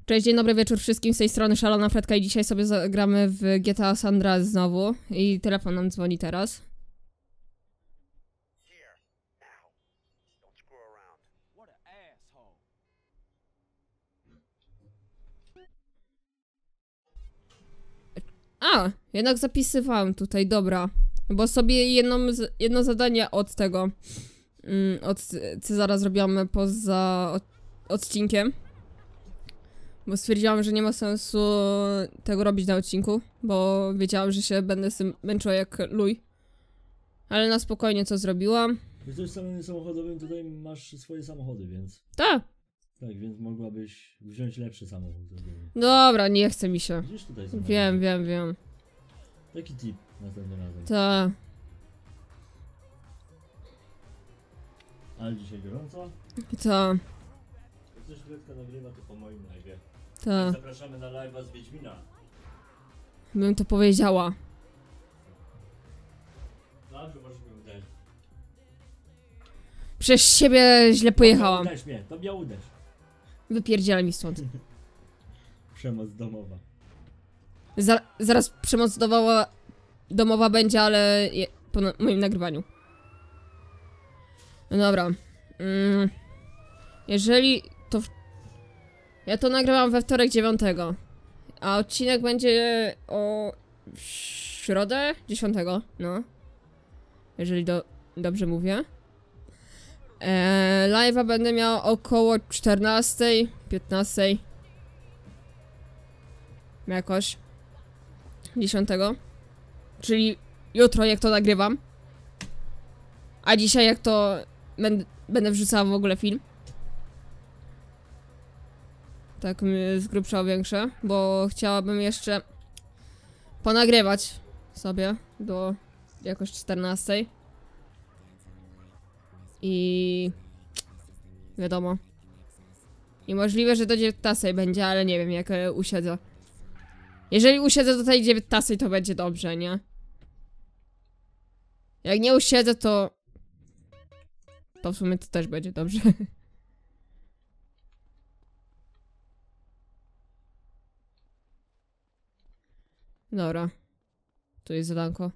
Cześć, dzień dobry wieczór wszystkim, z tej strony Szalona Fredka i dzisiaj sobie zagramy w GTA San Andreas znowu. I telefon nam dzwoni teraz. A, jednak zapisywałem tutaj, dobra. Bo sobie jedno zadanie od tego, od Cezara zrobiłam poza odcinkiem. Bo stwierdziłam, że nie ma sensu tego robić na odcinku, bo wiedziałam, że się będę z tym męczyła jak luj. Ale na spokojnie co zrobiłam. Jesteś w salonie samochodowym, tutaj masz swoje samochody, więc... Tak. Tak, więc mogłabyś wziąć lepszy samochód. Dobra, nie chce mi się. Widzisz tutaj samochód? Wiem. Taki tip następnym razem. Tak. Ale dzisiaj gorąco. Tak. Jak coś Fredka nagrywa, to po moim live'ie. Tak. Zapraszamy na live'a z Wiedźmina. Bym to powiedziała. Dobrze, możesz mi uderzyć. Przez siebie źle pojechałam. Uderz mnie, to mnie uderz. Wypierdzielaj mi stąd. Przemoc domowa. Zaraz przemoc domowa będzie, ale po moim nagrywaniu. No dobra. Jeżeli to... Ja to nagrywam we wtorek 9. A odcinek będzie o... środę 10. No. Jeżeli dobrze mówię. Live'a będę miał około 14, 15. Jakoś. 10. Czyli jutro jak to nagrywam. A dzisiaj jak to będę wrzucała w ogóle film. Tak z grubsza o większe, bo chciałabym jeszcze ponagrywać sobie do jakoś 14. I wiadomo. I możliwe, że do 19 będzie, ale nie wiem jak usiedzę. Jeżeli usiedzę do tej 19, to będzie dobrze, nie? Jak nie usiedzę, to w sumie to też będzie dobrze. Dobra. Tu jest zadanko.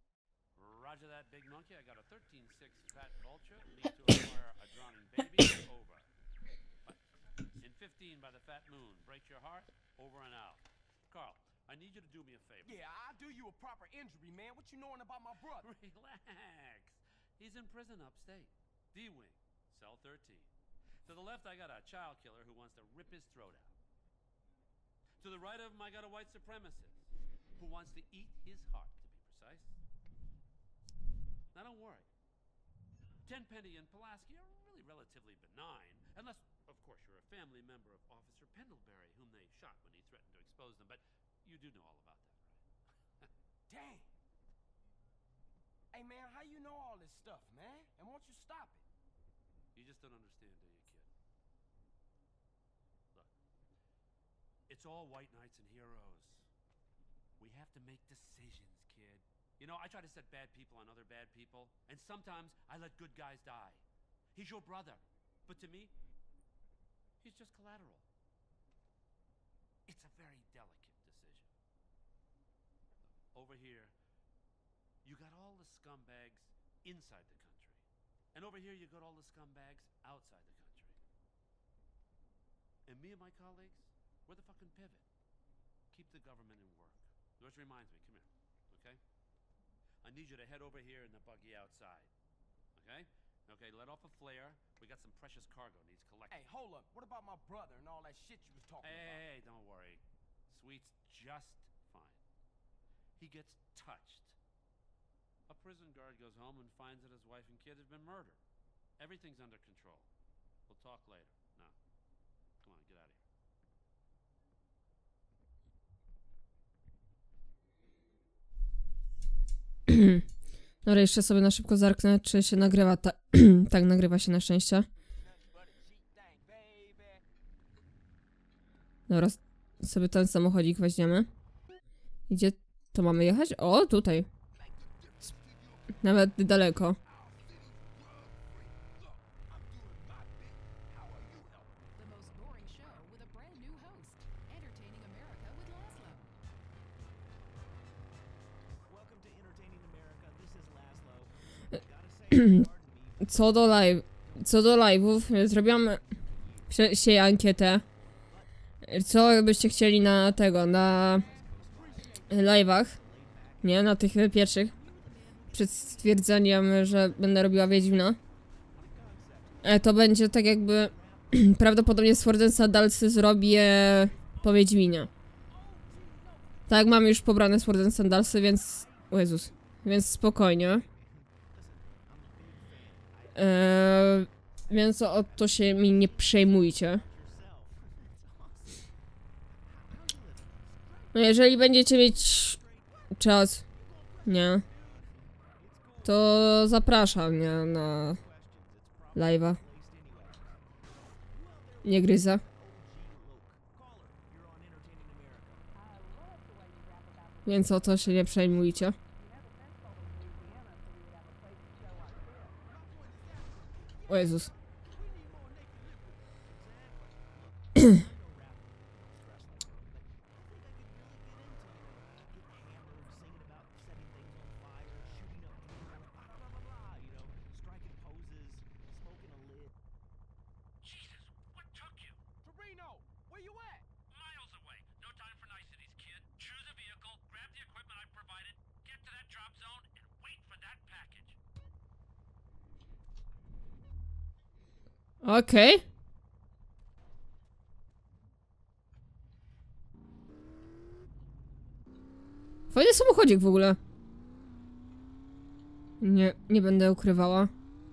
I need you to do me a favor. Yeah, I'll do you a proper injury, man. What you knowing about my brother? Relax. He's in prison upstate. D-Wing, cell 13. To the left, I got a child killer who wants to rip his throat out. To the right of him, I got a white supremacist who wants to eat his heart, to be precise. Now, don't worry. Tenpenny and Pulaski are really relatively benign, unless, of course, you're a family member of Officer Pendlebury, whom they shot when he threatened to expose them, but you do know all about that, right? Dang! Hey, man, how you know all this stuff, man? And won't you stop it? You just don't understand, do you, kid? Look, it's all white knights and heroes. We have to make decisions, kid. You know, I try to set bad people on other bad people, and sometimes I let good guys die. He's your brother, but to me, he's just collateral. It's a very delicate decision. Over here, you got all the scumbags inside the country. And over here, you got all the scumbags outside the country. And me and my colleagues, we're the fucking pivot. Keep the government in work. Which reminds me, come here, okay? I need you to head over here in the buggy outside. Okay? Okay, let off a flare. We got some precious cargo needs collecting. Hey, hold up. What about my brother and all that shit you was talking about? Hey, don't worry. Sweet's just fine. He gets touched. A prison guard goes home and finds that his wife and kid have been murdered. Everything's under control. We'll talk later. Now, come on, get out of here. Dobra, jeszcze sobie na szybko zerknę, czy się nagrywa. Tak, nagrywa się na szczęście. Dobra, sobie ten samochodzik weźmiemy. Gdzie to mamy jechać? O, tutaj. Nawet daleko. Co do live'ów, zrobiłam wcześniej ankietę. Co byście chcieli na tego, na live'ach, nie, na tych pierwszych, przed stwierdzeniem, że będę robiła Wiedźmina. To będzie tak jakby, prawdopodobnie z Sword and Sandalsy zrobię po Wiedźminie. Tak, mam już pobrane Sword and Sandalsy, więc, o Jezus, więc spokojnie. Więc o to się mi nie przejmujcie. No jeżeli będziecie mieć czas, nie, to zapraszam, nie, na live'a. Nie gryza. Więc o to się nie przejmujcie. O Jezus. Jesus, what took you? Torino, where you at? Miles away. No time for niceties, kid. Choose a vehicle, grab the equipment I've provided, get to that drop zone, and wait for that package. Okej. Fajny samochodzik w ogóle. Nie będę ukrywała.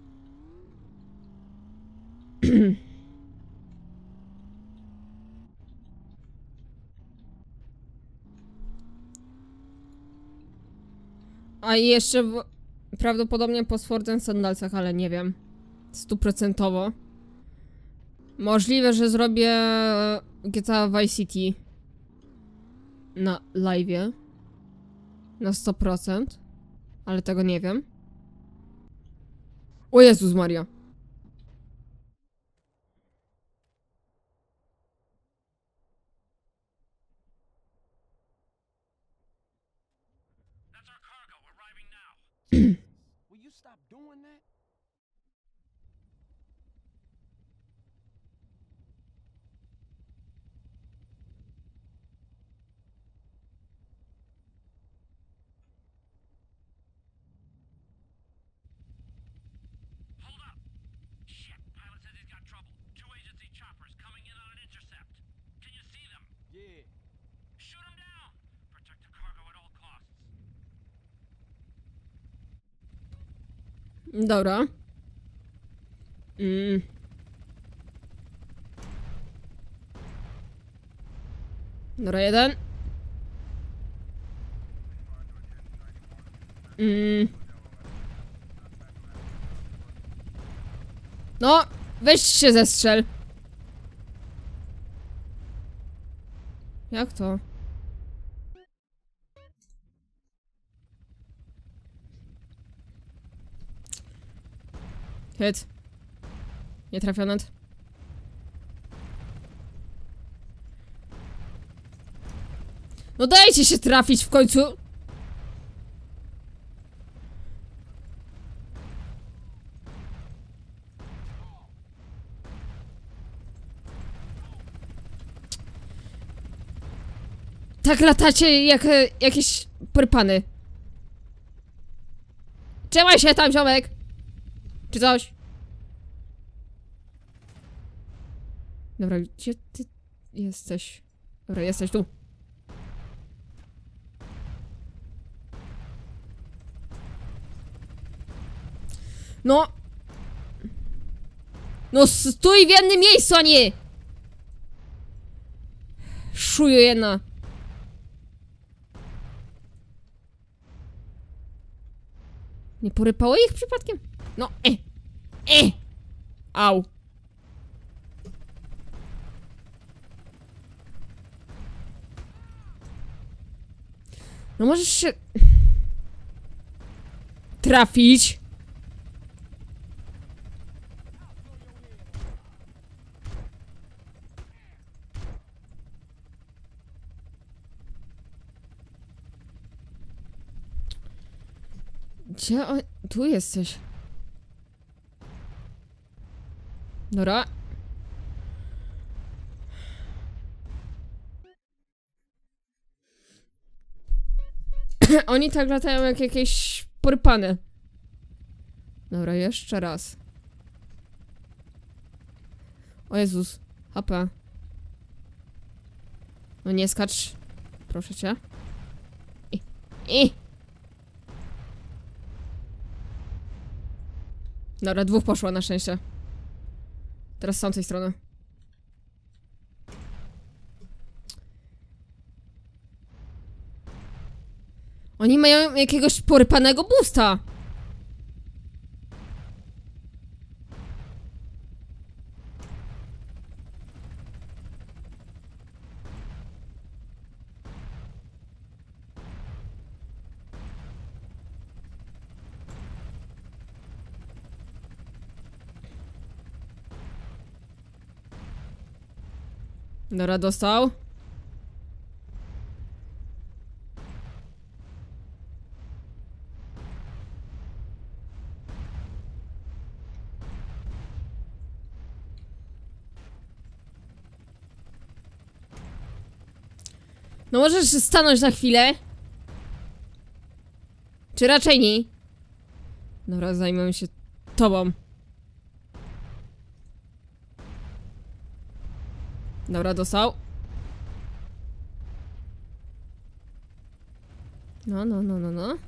A jeszcze prawdopodobnie po Sword and Sandalsach, ale nie wiem. 100%. Możliwe, że zrobię GTA Vice City na live'ie. Na 100%. Ale tego nie wiem. O Jezus Maria. That's our cargo arriving now. Will you stop doing that? Hold up! Shit, pilot says he's got trouble. Two agency choppers coming in on an intercept. Can you see them? Yeah. Shoot them down! Protect the cargo at all costs. Dobra. Dobra, jeden. No, weź się zestrzel. Jak to? Hit. Nie trafiony. No dajcie się trafić w końcu! Tak latacie jak jakieś prypany. Trzymaj się tam, ziomek! Czy coś? Dobra, gdzie ty jesteś? Dobra, jesteś tu. No! No stój w jednym miejscu, a nie! Szuju jedna. Nie porypało ich przypadkiem? No, Au. No możesz się... trafić. Gdzie on... Tu jesteś. Dobra. Oni tak latają jak jakieś porpany. Dobra, jeszcze raz. O Jezus. HP. No nie skacz. Proszę cię. I. Dobra, dwóch poszło na szczęście. Teraz z tamtej strony. Oni mają jakiegoś porypanego boosta. Dobra, dostał. No możesz stanąć na chwilę? Czy raczej nie? Dobra, zajmę się tobą. Dobra, dostał. No.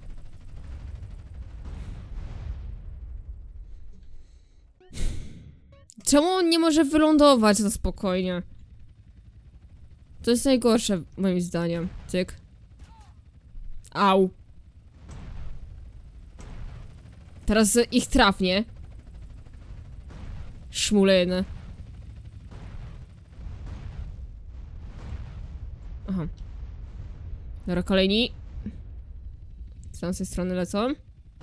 Czemu on nie może wylądować na spokojnie? To jest najgorsze, moim zdaniem. Cyk. Au. Teraz ich trafnie. Szmulejny. Aha. Dobra, kolejni. Z tamtej strony lecą.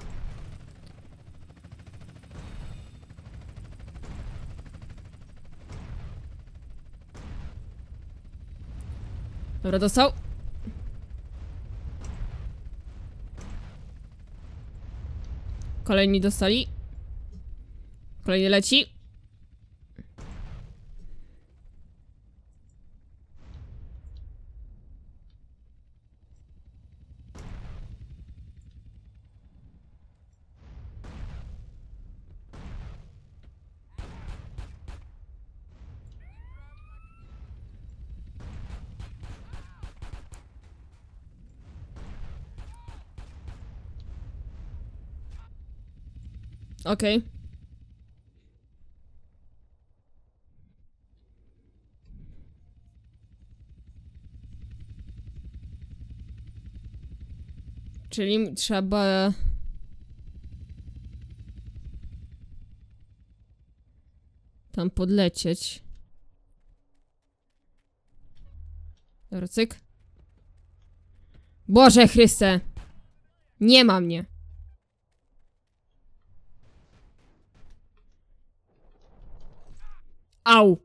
Dobra, dostał. Kolejni dostali. Kolejny leci. Okej. Czyli trzeba... tam podlecieć. Dobra, cyk. Boże Chryste! Nie ma mnie. Au!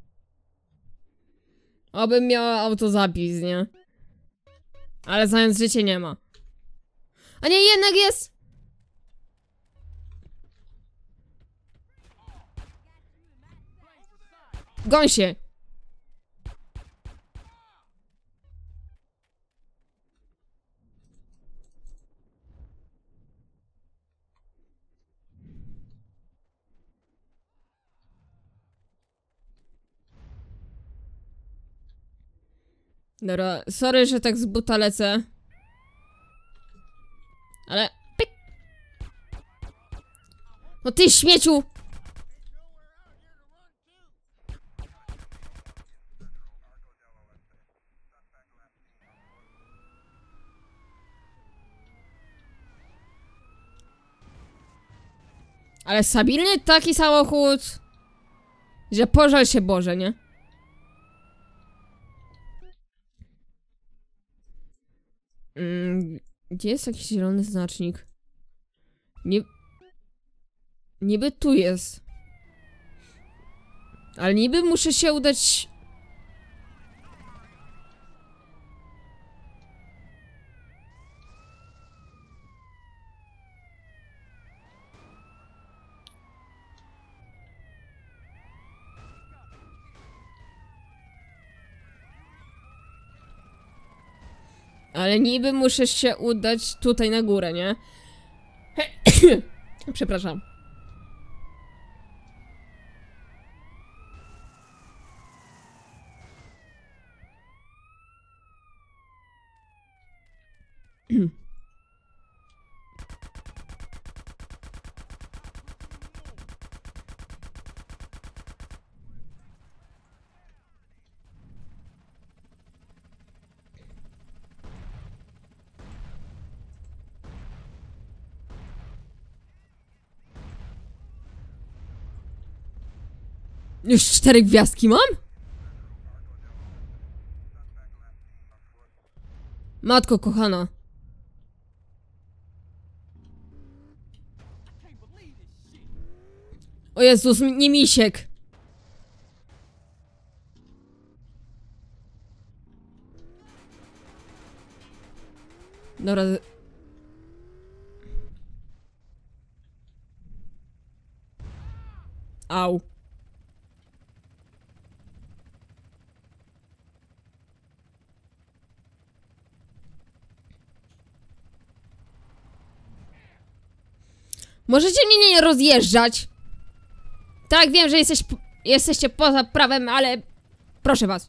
Obym miała autozapis, nie? Ale znając życie nie ma. A nie, jednak jest! Goń się! Dobra, sorry, że tak z buta lecę. Ale... Pyk. No ty śmieciu! Ale stabilny taki samochód, że pożal się Boże, nie? Gdzie jest jakiś zielony znacznik? Niby tu jest. Ale niby muszę się udać... Ale niby muszę się udać tutaj na górę, nie? Przepraszam. Już 4 gwiazdki mam? Matko kochana. O Jezus, nie misiek. Dobra. Au. Możecie mnie nie rozjeżdżać? Tak, wiem, że jesteście poza prawem, ale... Proszę was.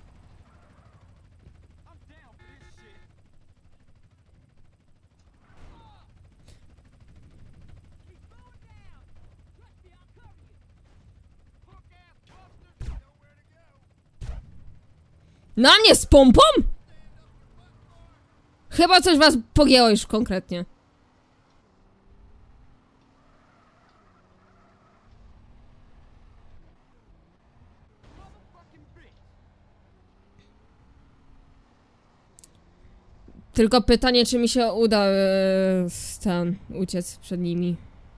Na mnie z pompą? Chyba coś was pogięło już konkretnie. Tylko pytanie, czy mi się uda uciec przed nimi.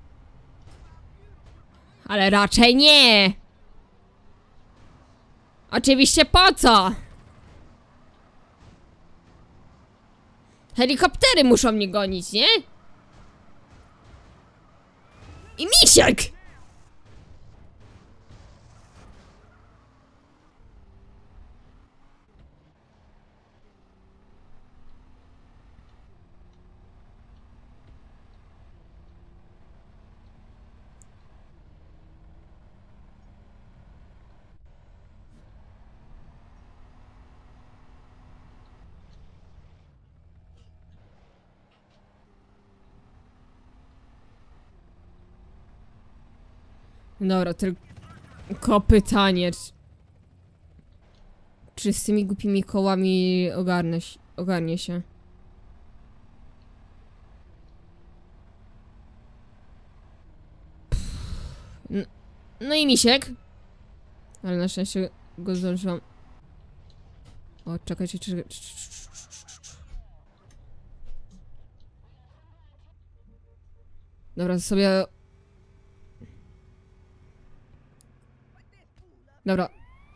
Ale raczej nie! Oczywiście po co? Helikoptery muszą mnie gonić, nie? I misiek! Dobra, tylko pytanie. Czy z tymi głupimi kołami ogarnie się? No i misiek. Ale na szczęście go zdążyłam. O, czekajcie, Dobra, sobie... Dobra.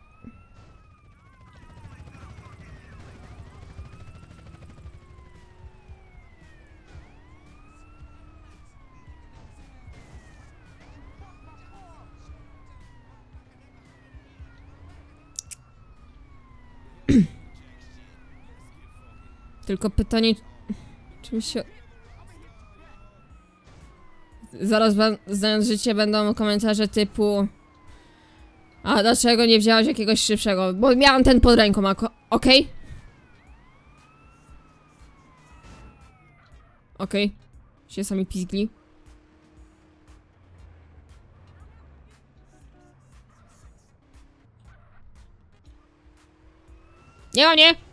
Tylko pytanie, czy mi się... Zaraz znając życie będą komentarze typu... A dlaczego nie wziąłeś jakiegoś szybszego? Bo miałam ten pod ręką, okej? Okej. Się sami pizgli. Nie ma mnie!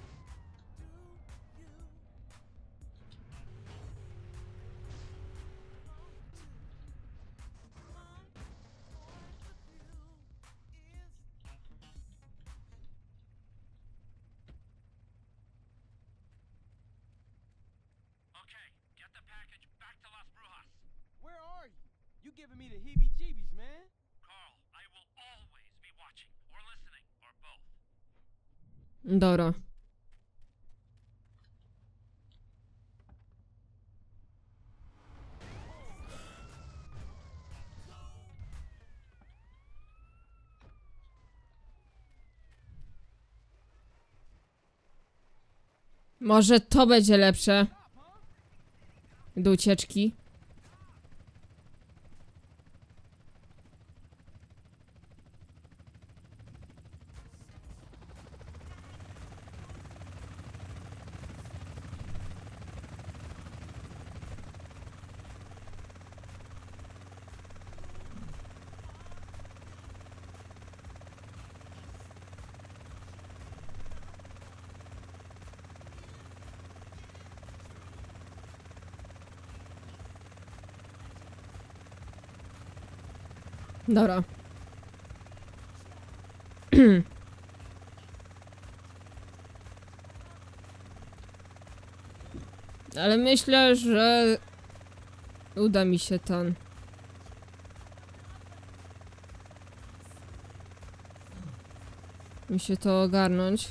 Giving me the heebie-jeebies, man. Carl, I will always be watching, or listening, or both. Dobra. Może to będzie lepsze. Do ucieczki. Dobra. Ale myślę, że uda mi się mi się to ogarnąć.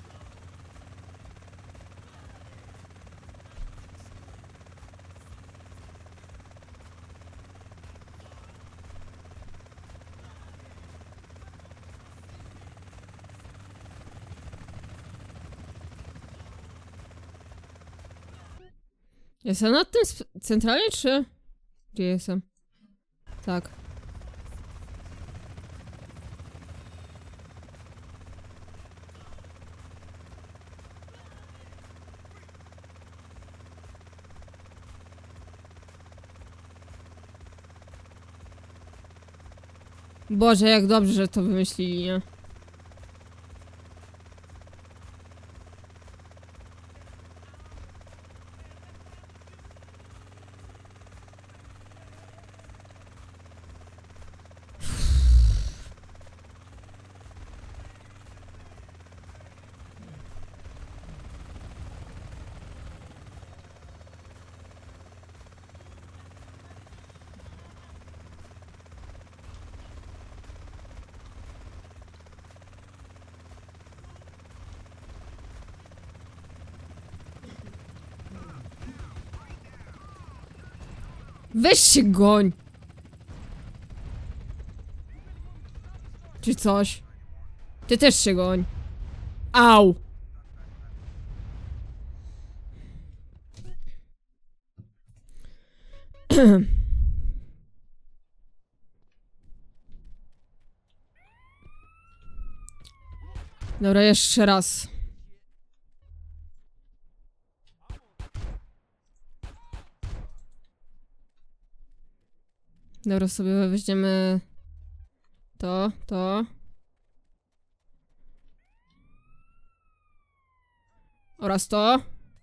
Jestem nad tym centralnie, czy... Gdzie jestem? Tak. Boże, jak dobrze, że to wymyślili, nie? Weź się goń! Czy coś? Ty też się goń. Au! Dobra, jeszcze raz. Dobra, sobie weźmiemy to. Oraz to.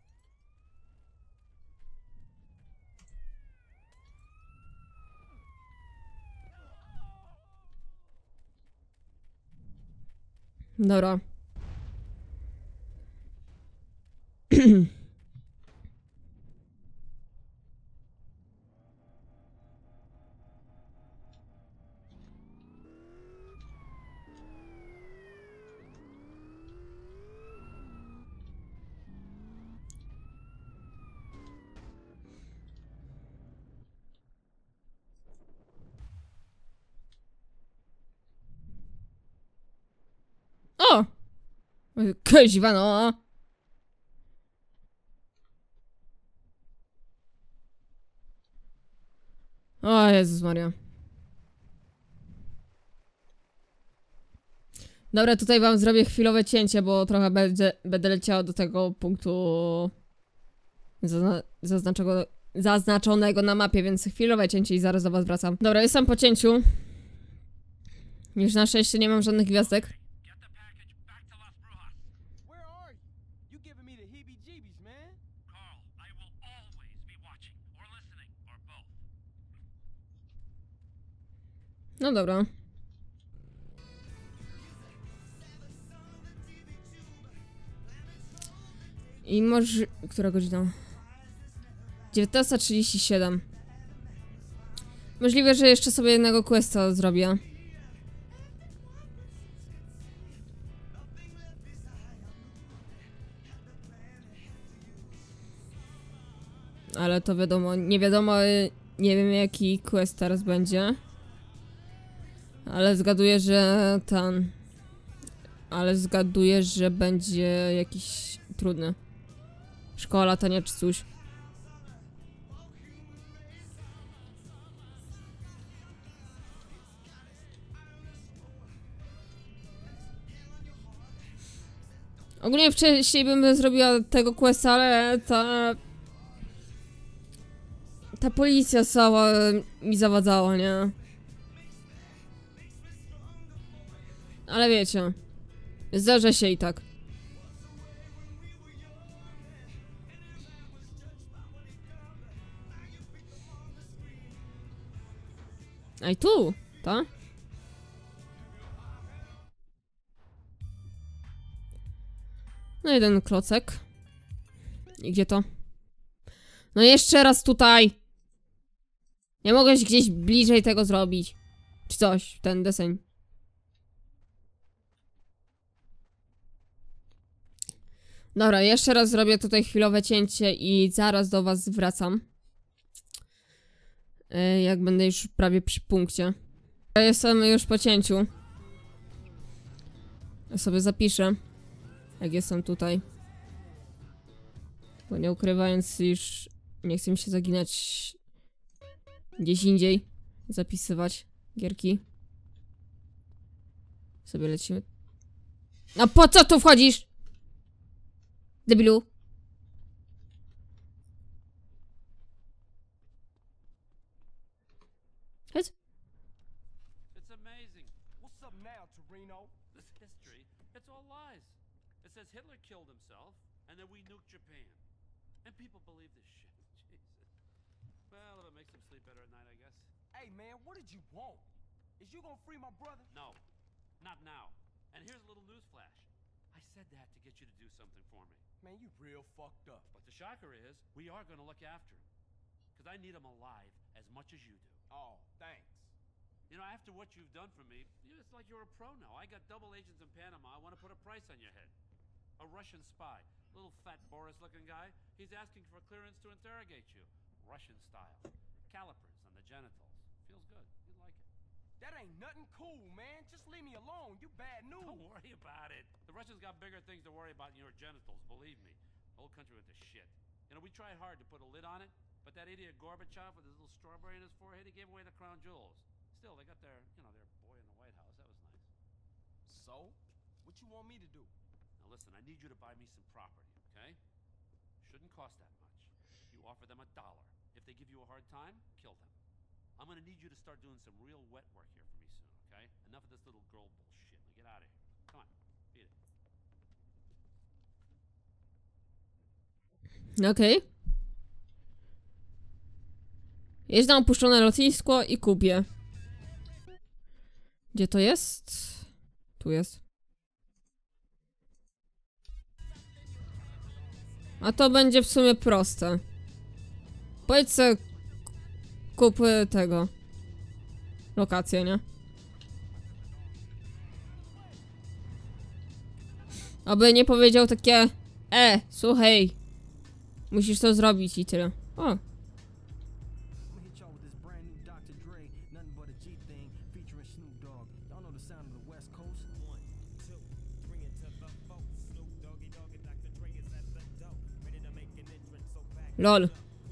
Dobra. O! Kuźwa, no! O Jezus Maria. Dobra, tutaj wam zrobię chwilowe cięcie, bo trochę będę leciała do tego punktu zaznaczonego na mapie, więc chwilowe cięcie i zaraz do was wracam. Dobra, jestem po cięciu. Już na szczęście nie mam żadnych gwiazdek. No dobra. I może... Która godzina? 19:37. Możliwe, że jeszcze sobie jednego questa zrobię. Ale to wiadomo, nie wiadomo, nie wiem jaki quest teraz będzie. Ale zgaduję, że ten... Ale zgaduję, że będzie jakiś trudny. Szkoła latania czy coś. Ogólnie wcześniej bym zrobiła tego questa, ale ta policja cała mi zawadzała, nie? Ale wiecie, zdarza się i tak. A i tu, ta? No jeden klocek. I gdzie to? No jeszcze raz tutaj! Nie mogłeś gdzieś bliżej tego zrobić. Czy coś, ten deseń. Dobra, jeszcze raz zrobię tutaj chwilowe cięcie i zaraz do was wracam. Jak będę już prawie przy punkcie. Ja jestem już po cięciu. Ja sobie zapiszę. Jak jestem tutaj. Bo nie ukrywając, już nie chcę mi się zaginać gdzieś indziej. Zapisywać gierki. Sobie lecimy. A po co tu wchodzisz? Debilu. Chodź. It's amazing. What's up now, Torino? This history, it's all lies. It says Hitler killed himself, and then we nuked Japan. And people believe this shit. Jesus. Well, if it makes them sleep better at night, I guess. Hey, man, what did you want? Is you gonna free my brother? No, not now. And here's a little news flash. I said that to get you to do something for me. Man, you real fucked up. But the shocker is, we are going to look after him. Because I need him alive as much as you do. Oh, thanks. You know, after what you've done for me, it's like you're a pro now. I got double agents in Panama. I want to put a price on your head. A Russian spy. Little fat Boris-looking guy. He's asking for clearance to interrogate you. Russian style. Calipers on the genitals. Feels good. You'd like it. That ain't nothing cool, man. Just leave me alone. You bad news. Don't worry about it. The Russians got bigger things to worry about than your genitals, believe me. The whole country went to shit. You know, we tried hard to put a lid on it, but that idiot Gorbachev with his little strawberry in his forehead, he gave away the crown jewels. Still, they got their, you know, their boy in the White House. That was nice. So, what you want me to do? Now listen, I need you to buy me some property, okay? Shouldn't cost that much. You offer them $1. If they give you a hard time, kill them. I'm gonna need you to start doing some real wet work here for me soon, okay? Enough of this little girl bullshit. Now get out of here. Come on, beat it. Okej. Jedź na opuszczone lotnisko i kupię. Gdzie to jest? Tu jest. A to będzie w sumie proste. Powiedz se kup tego. Lokację, nie? Aby nie powiedział takie słuchaj. Musisz to zrobić i tyle. O. I'ma hit y'all with this brand new Dr. Dre, nothing but a G thing, featuring Snoop Dogg. Y'all know the sound of the West Coast? 1, 2, bring it to the folks. Snoop Doggy Dogg and Dr. Dre is at the door, ready to make an entrance, so back Lol.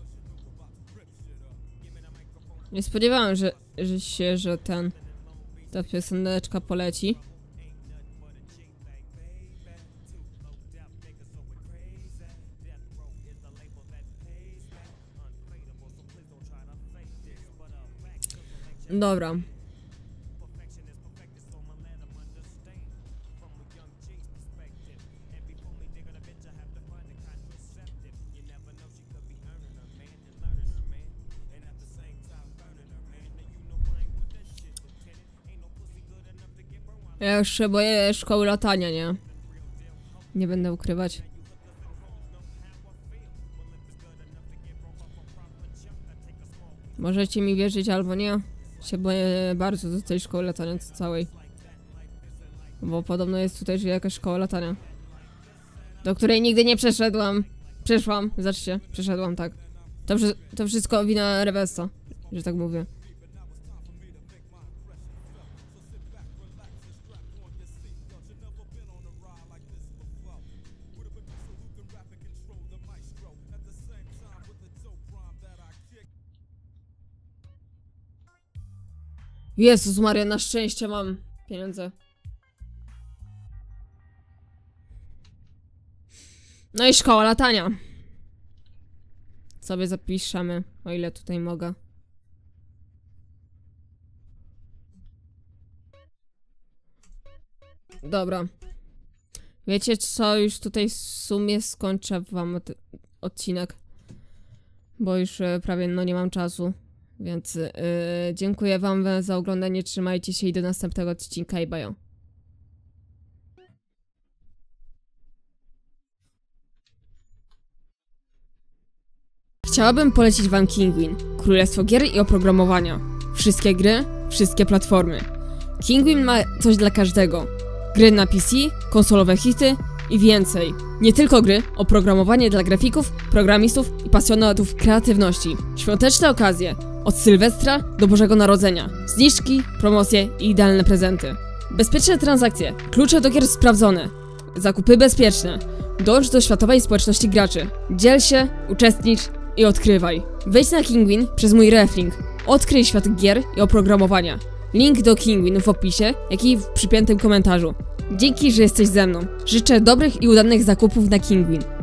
Nie spodziewałem, że ta pioseneczka poleci. Dobra. Ja już się boję szkoły latania, nie? Nie będę ukrywać. Możecie mi wierzyć albo nie. Się boję bardzo do tej szkoły latania całej. Bo podobno jest tutaj, że jakaś szkoła latania. Do której nigdy nie przeszedłam. Przeszłam, zobaczcie, przeszedłam, tak. To wszystko wina Revesta, że tak mówię. Jezus Maria, na szczęście mam pieniądze. No i szkoła latania. Sobie zapiszemy, o ile tutaj mogę. Dobra. Wiecie co, już tutaj w sumie skończę wam odcinek. Bo już prawie nie mam czasu. Więc dziękuję wam za oglądanie, trzymajcie się i do następnego odcinka i bajo. Chciałabym polecić wam Kinguin, królestwo gier i oprogramowania. Wszystkie gry, wszystkie platformy. Kinguin ma coś dla każdego. Gry na PC, konsolowe hity i więcej. Nie tylko gry, oprogramowanie dla grafików, programistów i pasjonatów kreatywności. Świąteczne okazje, od Sylwestra do Bożego Narodzenia. Zniżki, promocje i idealne prezenty. Bezpieczne transakcje, klucze do gier sprawdzone. Zakupy bezpieczne. Dąż do światowej społeczności graczy. Dziel się, uczestnicz i odkrywaj. Wejdź na Kinguin przez mój reflink. Odkryj świat gier i oprogramowania. Link do Kinguin w opisie, jak i w przypiętym komentarzu. Dzięki, że jesteś ze mną. Życzę dobrych i udanych zakupów na Kinguin.